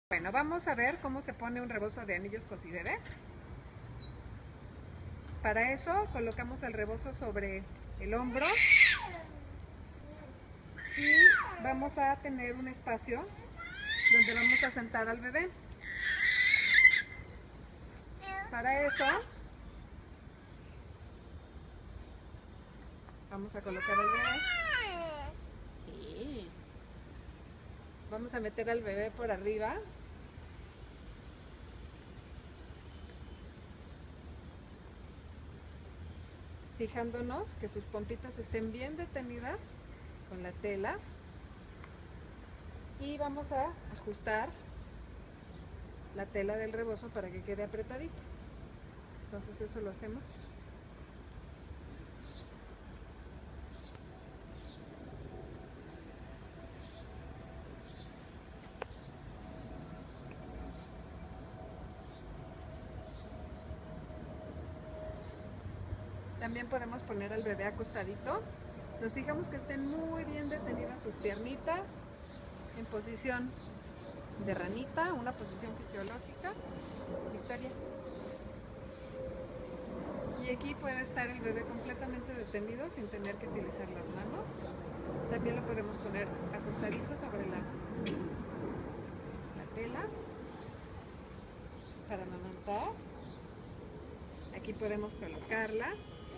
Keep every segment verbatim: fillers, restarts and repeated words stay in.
Bueno, vamos a ver cómo se pone un rebozo de anillos Cosibebé. Para eso colocamos el rebozo sobre el hombro y vamos a tener un espacio donde vamos a sentar al bebé. Para eso vamos a colocar al bebé. Sí. Vamos a meter al bebé por arriba. Fijándonos que sus pompitas estén bien detenidas con la tela. Y vamos a ajustar la tela del rebozo para que quede apretadita. Entonces eso lo hacemos. También podemos poner al bebé acostadito. Nos fijamos que estén muy bien detenidas sus piernitas en posición de ranita, una posición fisiológica. Victoria. Y aquí puede estar el bebé completamente detenido sin tener que utilizar las manos. También lo podemos poner acostadito sobre la, la tela para amamantar. Aquí podemos colocarla.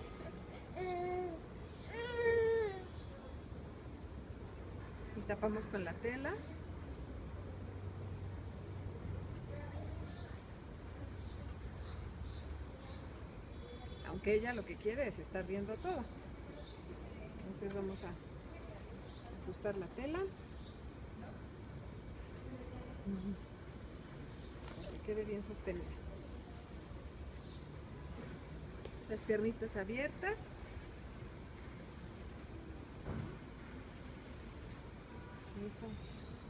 Y tapamos con la tela. Aunque ella lo que quiere es estar viendo todo. Entonces vamos a ajustar la tela para que quede bien sostenida. Las piernitas abiertas. Ahí estamos.